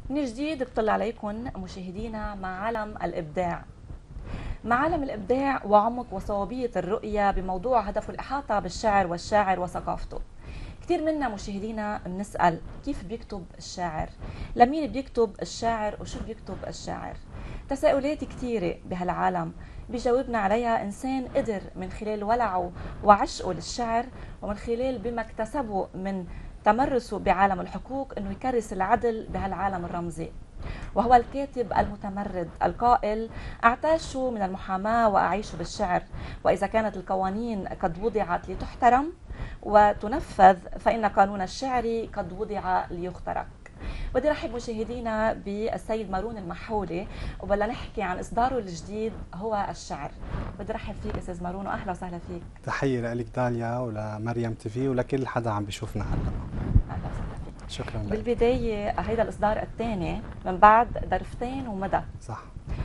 من جديد بطل عليكم مشاهدينا مع عالم الإبداع. مع عالم الإبداع وعمق وصوابية الرؤية بموضوع هدفه الإحاطة بالشعر والشاعر وثقافته. كثير منا مشاهدينا بنسأل كيف بيكتب الشاعر؟ لمين بيكتب الشاعر وشو بيكتب الشاعر؟ تساؤلات كثيرة بهالعالم بيجاوبنا عليها إنسان قدر من خلال ولعه وعشقه للشعر ومن خلال بما اكتسبه من تمرسه بعالم الحقوق انه يكرس العدل بهالعالم الرمزي، وهو الكاتب المتمرد القائل: اعتاش من المحاماة واعيش بالشعر، واذا كانت القوانين قد وضعت لتحترم وتنفذ فان قانون الشعر قد وضع ليخترق. بدي رحب مشاهدينا بالسيد مارون المحولي وبلا نحكي عن اصداره الجديد هو الشعر. بدي رحب فيك استاذ مارون واهلا وسهلا فيك. تحية لك داليا ولمريم تي في ولكل حدا عم بيشوفنا هلا. اهلا وسهلا فيك. شكرا لك. بالبداية هيدا الإصدار الثاني من بعد درفتين ومدى. صح.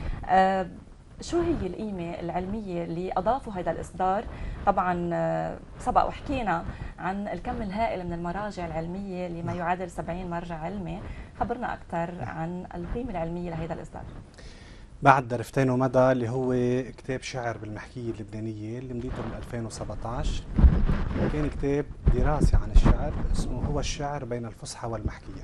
شو هي القيمة العلمية اللي أضافوا هيدا الإصدار؟ طبعا سبق وحكينا عن الكم الهائل من المراجع العلمية لما يعادل 70 مرجع علمي. خبرنا أكثر عن القيمة العلمية لهيدا الإصدار. بعد درفتين ومدى اللي هو كتاب شعر بالمحكية اللبنانية اللي مديته بال 2017، كان كتاب دراسي عن الشعر اسمه هو الشعر بين الفصحى والمحكية.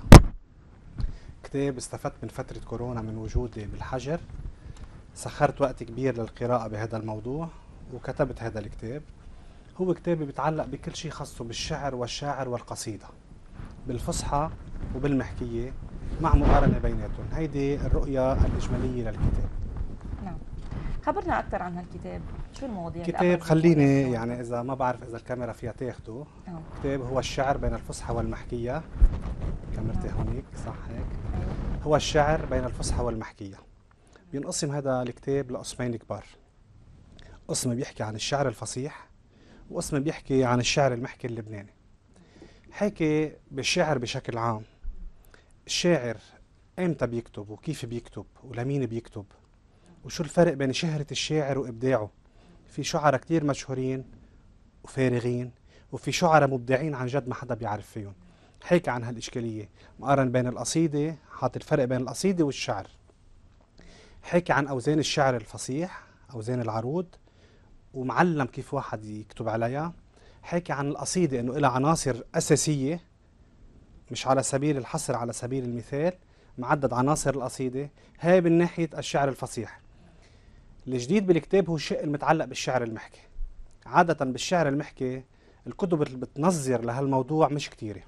كتاب استفدت من فترة كورونا من وجودي بالحجر، سخرت وقت كبير للقراءة بهذا الموضوع وكتبت هذا الكتاب. هو كتاب بيتعلق بكل شيء خاصه بالشعر والشاعر والقصيدة بالفصحى وبالمحكية مع مقارنة بيناتهم. هيدي الرؤية الإجمالية للكتاب. نعم، خبرنا أكثر عن هالكتاب. شو المواضيع؟ كتاب خليني يعني إذا ما بعرف إذا الكاميرا فيها تاخده. كتاب هو الشعر بين الفصحى والمحكية. كاميرتي هونيك صح هيك. هو الشعر بين الفصحى والمحكية. بينقسم هذا الكتاب لقسمين كبار. قسم بيحكي عن الشعر الفصيح وقسم بيحكي عن الشعر المحكي اللبناني. حكي بالشعر بشكل عام، الشاعر امتى بيكتب وكيف بيكتب ولمين بيكتب وشو الفرق بين شهرة الشاعر وإبداعه. في شعراء كتير مشهورين وفارغين وفي شعراء مبدعين عن جد ما حدا بيعرف فيهم. حكي عن هالإشكالية، مقارن بين القصيدة، حاط الفرق بين القصيدة والشعر. حكي عن أوزان الشعر الفصيح، أوزان العروض، ومعلم كيف واحد يكتب عليها. حكي عن القصيدة إنه لها عناصر أساسية، مش على سبيل الحصر، على سبيل المثال معدد عناصر القصيدة. هاي من ناحية الشعر الفصيح. الجديد بالكتاب هو الشق المتعلق بالشعر المحكي. عادة بالشعر المحكي الكتب اللي بتنظر لهالموضوع مش كتيرة.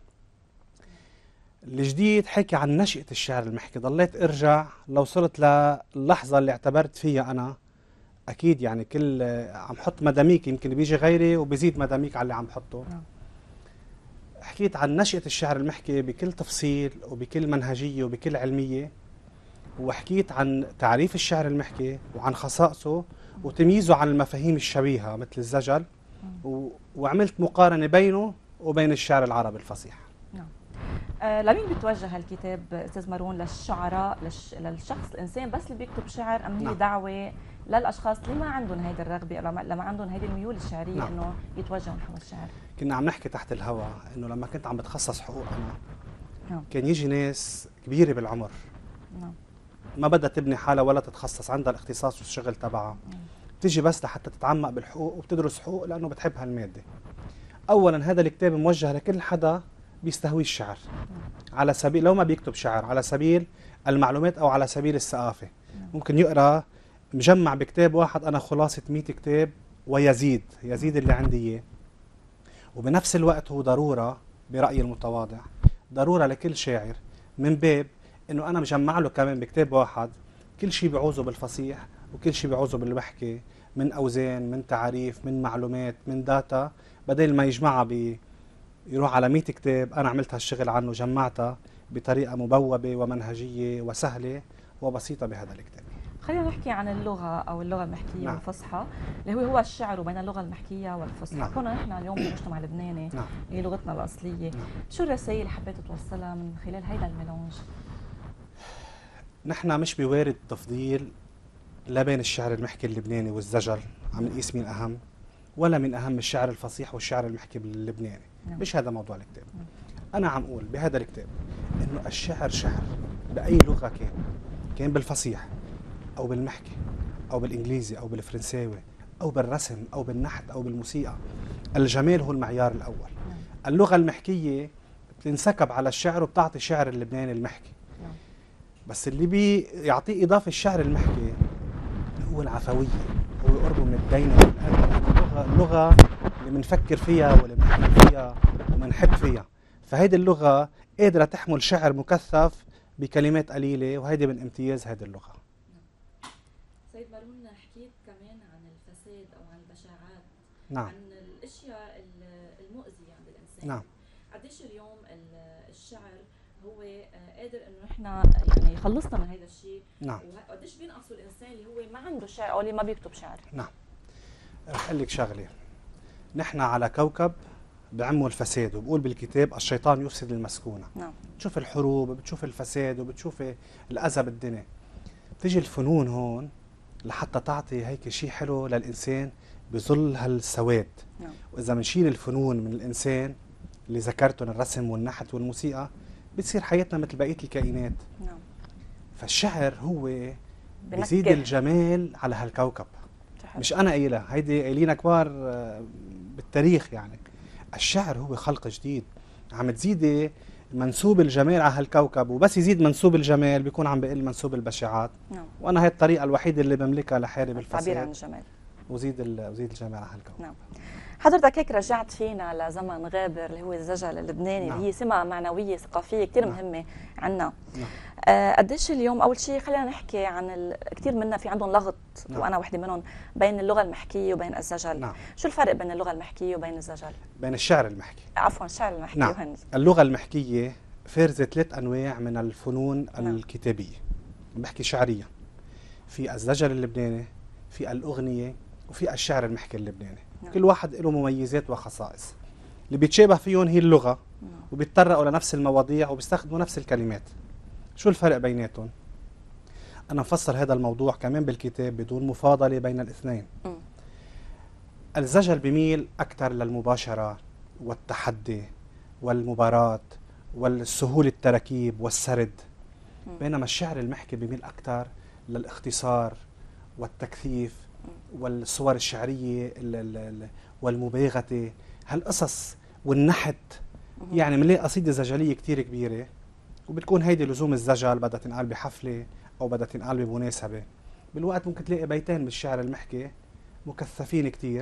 الجديد حكي عن نشأة الشعر المحكي. ضليت ارجع لو وصلت للحظة اللي اعتبرت فيها أنا، أكيد يعني كل عم حط مداميك، يمكن بيجي غيري وبزيد مداميك على اللي عم حطه. حكيت عن نشأة الشعر المحكي بكل تفصيل وبكل منهجية وبكل علمية، وحكيت عن تعريف الشعر المحكي وعن خصائصه وتمييزه عن المفاهيم الشبيهة مثل الزجل، وعملت مقارنة بينه وبين الشعر العربي الفصيح. لمين بيتوجه هالكتاب استاذ مارون؟ للشعراء، للشخص الانسان بس اللي بيكتب شعر، ام هي دعوه للاشخاص اللي ما عندهم هيدي الرغبه او لما عندهم هيدي الميول الشعريه انه يتوجهوا نحو الشعر؟ كنا عم نحكي تحت الهواء انه لما كنت عم بتخصص حقوق انا كان يجي ناس كبيره بالعمر ما بدها تبني حالها ولا تتخصص، عندها الاختصاص والشغل تبعها، تيجي بس لحتى تتعمق بالحقوق وبتدرس حقوق لانه بتحب هالماده. اولا هذا الكتاب موجه لكل حدا بيستهوي الشعر، على سبيل لو ما بيكتب شعر، على سبيل المعلومات او على سبيل الثقافه. ممكن يقرا مجمع بكتاب واحد انا خلاصه 100 كتاب ويزيد اللي عندي اياه. وبنفس الوقت هو ضروره برايي المتواضع، ضروره لكل شاعر، من باب انه انا مجمع له كمان بكتاب واحد كل شيء بيعوزه بالفصيح وكل شيء بيعوزه بالبحكي، من اوزان، من تعريف، من معلومات، من داتا، بدل ما يجمعها يروح على 100 كتاب. انا عملت هالشغل عنه، جمعتها بطريقه مبوبه ومنهجيه وسهله وبسيطه بهذا الكتاب. خلينا نحكي عن اللغه او اللغه المحكيه والفصحى اللي هو الشعر بين اللغه المحكيه والفصحى. كنا نحن اليوم بالمجتمع اللبناني هي لغتنا الاصليه. شو الرسائل اللي حبيت توصلها من خلال هيدا الميلانج؟ نحن مش بوارد تفضيل لا بين الشعر المحكي اللبناني والزجل، عم نقيس مين اهم، ولا من اهم الشعر الفصيح والشعر المحكي اللبناني. مش هذا موضوع الكتاب. انا عم اقول بهذا الكتاب انه الشعر شعر باي لغه كان بالفصيح او بالمحكي او بالانجليزي او بالفرنساوي او بالرسم او بالنحت او بالموسيقى، الجمال هو المعيار الاول. اللغه المحكيه بتنسكب على الشعر وبتعطي شعر اللبناني المحكي. بس اللي بيعطيه اضافه الشعر المحكي هو العفويه، هو قربه من الدينه والقلب، اللغه اللي بنفكر فيها واللي بنحكي فيها وبنحب فيها. فهيدي اللغه قادره تحمل شعر مكثف بكلمات قليله، وهيدي من امتياز هذه اللغه. سيد مارون، حكيت كمان عن الفساد او عن البشاعات، نعم، عن الاشياء المؤذيه عند الانسان. نعم. قديش اليوم الشعر هو قادر انه احنا يعني يخلصنا من هذا الشيء؟ نعم. وقديش بينقصوا الانسان اللي هو ما عنده شعر او اللي ما بيكتب شعر؟ نعم. رح اقول لك شغله، نحن على كوكب بعمه الفساد، وبقول بالكتاب الشيطان يفسد المسكونه. نعم. بتشوف الحروب، بتشوف الفساد، وبتشوف الاذى بالدنيا. بتيجي الفنون هون لحتى تعطي هيك شيء حلو للانسان بظل هالسواد. نعم. واذا بنشيل الفنون من الانسان اللي ذكرتهم، الرسم والنحت والموسيقى، بتصير حياتنا مثل بقيه الكائنات. نعم. فالشعر هو بيزيد الجمال على هالكوكب. مش انا قايلها، هيدي قايلينها كبار بالتاريخ. يعني الشعر هو خلق جديد، عم تزيدي منسوب الجمال على هالكوكب، وبس يزيد منسوب الجمال بيكون عم بقل منسوب البشاعات. نعم. وانا هي الطريقه الوحيده اللي بملكها لحارب الفساد، التعبير عن الجمال، وزيد الجمال على هالكوكب. نعم. حضرتك هيك رجعت فينا لزمن غابر اللي هو الزجل اللبناني. نعم. اللي هي سمة معنوية ثقافية كثير نعم. مهمة عنا. نعم. قديش اليوم أول شيء خلينا نحكي عن كثير منا في عندهم لغط. نعم. وأنا وحدة منهم، بين اللغة المحكية وبين الزجل. نعم. شو الفرق بين اللغة المحكية وبين الزجل؟ بين الشعر المحكي، عفوا الشعر المحكي. نعم. وهن اللغة المحكية فارزة 3 أنواع من الفنون. نعم. الكتابية، بحكي شعريا، في الزجل اللبناني، في الأغنية، وفي الشعر المحكي اللبناني. نعم. كل واحد له مميزات وخصائص. اللي بيتشابه فيهم هي اللغة. نعم. وبيتطرقوا لنفس المواضيع وبيستخدموا نفس الكلمات. شو الفرق بيناتهم؟ أنا مفسر هذا الموضوع كمان بالكتاب بدون مفاضلة بين الاثنين. الزجل بيميل أكثر للمباشرة والتحدي والمباراة والسهولة التركيب والسرد، بينما الشعر المحكي بيميل أكثر للاختصار والتكثيف والصور الشعرية والمباغتة، هالقصص والنحت. يعني بنلاقي قصيدة زجلية كتير كبيرة، وبتكون هيدي لزوم الزجل بدها تنقال بحفلة أو بدها تنقال بمناسبة. بالوقت ممكن تلاقي بيتين بالشعر المحكي مكثفين كتير.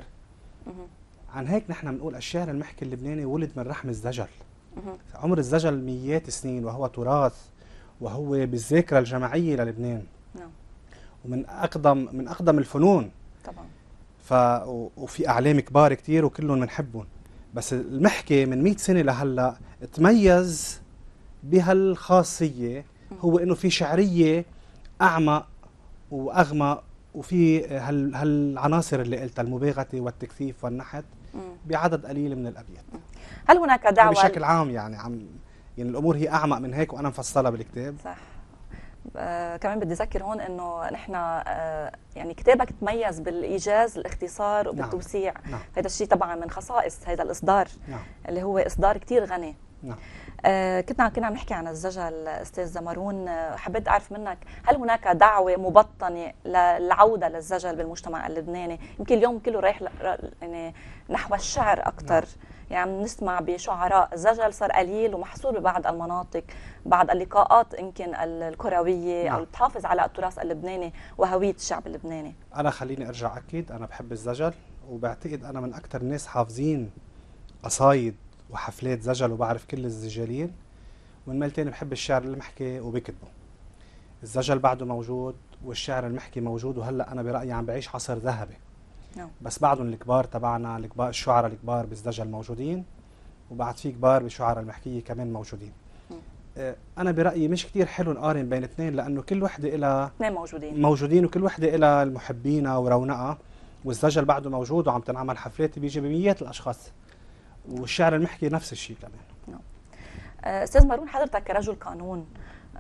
عن هيك نحن بنقول الشعر المحكي اللبناني ولد من رحم الزجل. عمر الزجل مئات السنين، وهو تراث، وهو بالذاكرة الجماعية للبنان. نعم. ومن أقدم الفنون طبعا. وفي أعلام كبار كتير وكلهم بنحبهم، بس المحكي من 100 سنة لهلا تميز بهالخاصية، هو إنه في شعرية أعمق وأغمق، وفي هالعناصر اللي قلتها، المباغتة والتكثيف والنحت بعدد قليل من الأبيات. هل هناك دعوة بشكل عام؟ يعني الأمور هي أعمق من هيك، وأنا مفصلة بالكتاب. صح. كمان بدي أذكر هون إنه نحن يعني كتابك تميز بالإيجاز، الاختصار وبالتوسيع. نعم. هذا الشيء طبعا من خصائص هذا الإصدار. نعم. اللي هو إصدار كتير غني. نعم. كنا عم نحكي عن الزجل أستاذ مارون. حبيت أعرف منك، هل هناك دعوة مبطنة للعودة للزجل بالمجتمع اللبناني؟ يمكن اليوم كله رايح يعني نحو الشعر أكثر. نعم. يعني عم نسمع بشعراء الزجل صار قليل ومحصور ببعض المناطق، بعض اللقاءات يمكن الكروية. نعم. أو تحافظ على التراث اللبناني وهوية الشعب اللبناني. أنا خليني أرجع أكيد، أنا بحب الزجل، وبعتقد أنا من أكثر الناس حافظين قصايد وحفلات زجل، وبعرف كل الزجالين. ومن مالتين بحب الشعر المحكي وبكتبه. الزجل بعده موجود والشعر المحكي موجود، وهلا أنا برأيي عم بعيش عصر ذهبي. نعم. بس بعدهم الكبار تبعنا، الشعراء الكبار بالزجل موجودين، وبعد في كبار بالشعراء المحكية كمان موجودين. أنا برأيي مش كتير حلو نقارن بين اثنين، لأنه كل وحدة إلها اثنين موجودين، وكل وحدة إلها المحبينها ورونقها. والزجل بعده موجود وعم تنعمل حفلات بيجي بمئات الأشخاص، والشعر المحكي نفس الشيء كمان. نعم. أستاذ مارون، حضرتك كرجل قانون،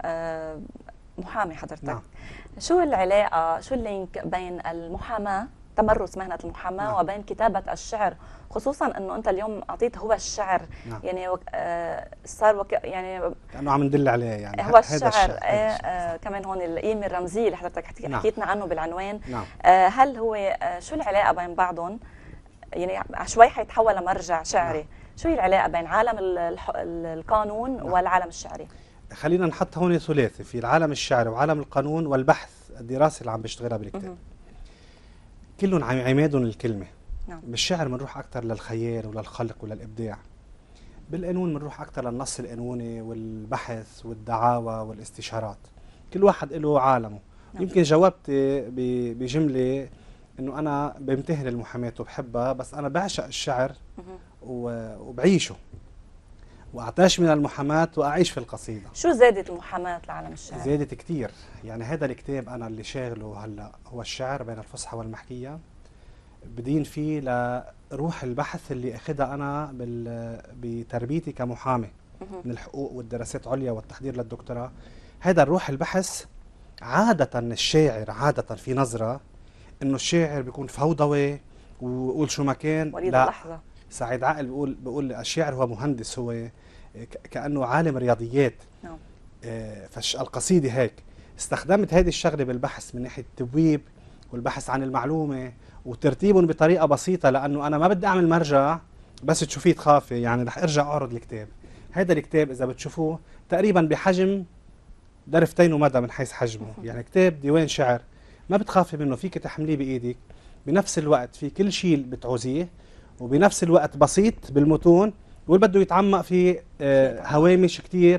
محامي حضرتك. نعم. شو العلاقة، شو اللينك بين المحاماة تمرس مهنة المحاماة وبين كتابة الشعر، خصوصا انه انت اليوم اعطيت هو الشعر. يعني صار يعني كأنه عم ندل عليه، يعني هو الشعر. كمان هون القيمة الرمزية اللي حضرتك حكيتنا عنه بالعنوان. هل هو شو العلاقة بين بعضهم؟ يعني شوي حيتحول لمرجع شعري. شو هي العلاقة بين عالم القانون والعالم الشعري؟ خلينا نحط هون ثلاثي في العالم الشعري وعالم القانون والبحث الدراسي اللي عم بيشتغلها بالكتاب. كلهم عمادهم الكلمة. بالشعر بنروح أكثر للخيال وللخلق وللإبداع. بالقانون بنروح أكثر للنص القانوني والبحث والدعاوى والاستشارات. كل واحد له عالمه. يمكن جاوبت بجملة إنه أنا بمتهن المحاماة وبحبها، بس أنا بعشق الشعر وبعيشه، وأعتاش من المحاماة وأعيش في القصيدة. شو زادت المحاماة لعالم الشعر؟ زادت كتير. يعني هذا الكتاب أنا اللي شاغله هلأ هو الشعر بين الفصحى والمحكية. بدين فيه لروح البحث اللي أخذها أنا بتربيتي كمحامي من الحقوق والدراسات العليا والتحضير للدكتوراه. هذا الروح البحث. عادة الشاعر في نظرة إنه الشاعر بيكون فوضوي ويقول شو ما كان. وليد اللحظة. سعيد عقل بيقول الشاعر هو مهندس، هو كأنه عالم رياضيات. فالقصيدة هيك استخدمت هذه الشغلة بالبحث من ناحية التبويب والبحث عن المعلومة وترتيبهم بطريقة بسيطة، لأنه أنا ما بدي أعمل مرجع بس تشوفيه تخافي. يعني رح أرجع أعرض الكتاب. هذا الكتاب إذا بتشوفوه تقريبا بحجم درفتين ومدى من حيث حجمه. يعني كتاب ديوان شعر ما بتخافي منه، فيك تحمليه بإيدك. بنفس الوقت في كل شيء بتعوزيه، وبنفس الوقت بسيط بالمتون، واللي بده يتعمق في هوامش كتير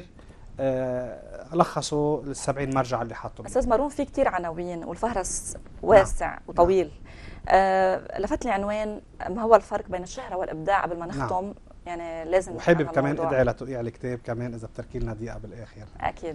لخصوا ال70 مرجع اللي حاطهم. أستاذ مارون، في كتير عناوين والفهرس واسع وطويل. لفت لي عنوان ما هو الفرق بين الشهرة والإبداع قبل ما نختم. يعني لازم. وحابب كمان ادعي لتوقيع الكتاب كمان اذا بتركي لنا دقيقه بالاخر. اكيد.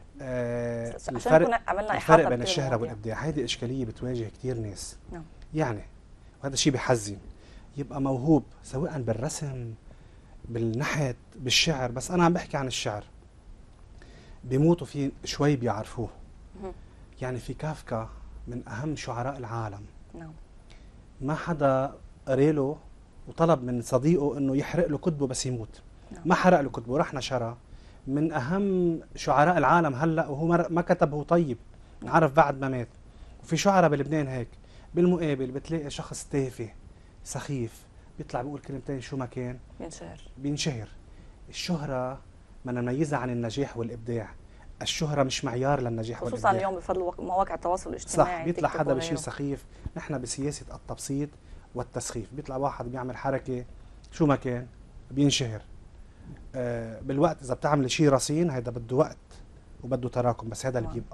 الفرق بين الشهرة والإبداع، هيدي إشكالية بتواجه كتير ناس. يعني وهذا الشيء بحزن. يبقى موهوب سواء بالرسم بالنحت بالشعر، بس أنا عم بحكي عن الشعر، بيموتوا فيه شوي بيعرفوه. يعني في كافكا من أهم شعراء العالم. ما حدا قريله وطلب من صديقه انه يحرق له كتبه بس يموت. ما حرق له كتبه، راح نشرها. من اهم شعراء العالم هلا، وهو ما كتب، هو طيب انعرف بعد ما مات. وفي شعراء بلبنان هيك بالمقابل بتلاقي شخص تافه سخيف بيطلع بيقول كلمتين شو ما كان بينشهر. الشهرة ما نميزها عن النجاح والابداع. الشهرة مش معيار للنجاح والابداع، خصوصا اليوم بفضل مواقع التواصل الاجتماعي. صح، بيطلع حدا بشيء سخيف. نحن بسياسة التبسيط والتسخيف. بيطلع واحد بيعمل حركة شو ما كان بينشهر. بالوقت إذا بتعمل شيء رصين هيدا بده وقت وبده تراكم، بس هذا اللي بيبقى.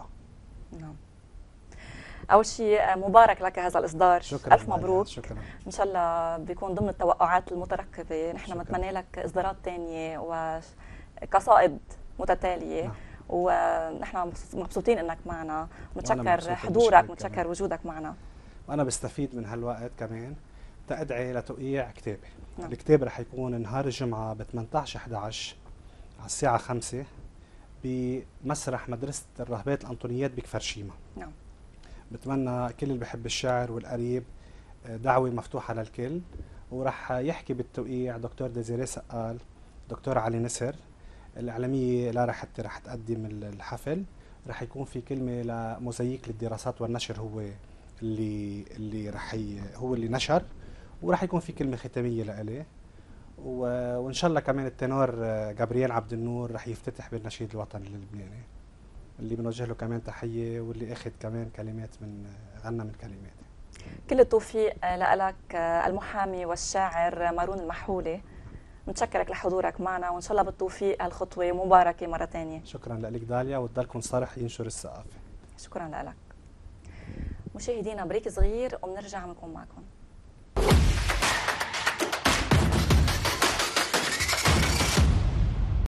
أول شيء مبارك لك هذا الإصدار. شكرا. ألف مبروك. شكرا. إن شاء الله بيكون ضمن التوقعات المترقبة. نحن بنتمنى لك إصدارات تانية وقصائد متتالية. ونحن مبسوطين انك معنا، متشكر حضورك، متشكر وجودك معنا. وانا بستفيد من هالوقت كمان تأدعي لتوقيع كتابي. الكتاب رح يكون نهار الجمعة ب 18/11 على الساعة 5 بمسرح مدرسة الراهبات الأنطونيات بكفر شيمة. بتمنى كل اللي بحب الشعر والقريب دعوة مفتوحة للكل. ورح يحكي بالتوقيع دكتور ديزيري سقال، دكتور علي نسر، الإعلامية لارا حتى رح تقدم الحفل. رح يكون في كلمة لموزاييك للدراسات والنشر، هو اللي هو اللي نشر، ورح يكون في كلمة ختامية لإليه. وإن شاء الله كمان التنور جابرييل عبد النور رح يفتتح بالنشيد الوطني اللبناني، اللي بنوجه له كمان تحية، واللي أخذ كمان كلمات غنى من كلماته. كل التوفيق لك المحامي والشاعر مارون المحولي. متشكرك لحضورك معنا، وان شاء الله بالتوفيق. هالخطوه مباركه مره ثانيه. شكرا لك داليا، وتضلكم صرح ينشر الثقافه. شكرا لك. مشاهدينا بريك صغير وبنرجع بنكون معكم.